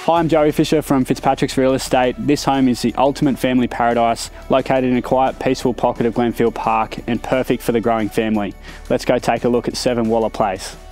Hi, I'm Joey Fisher from Fitzpatricks Real Estate. This home is the ultimate family paradise, located in a quiet, peaceful pocket of Glenfield Park and perfect for the growing family. Let's go take a look at 7 Walla Place.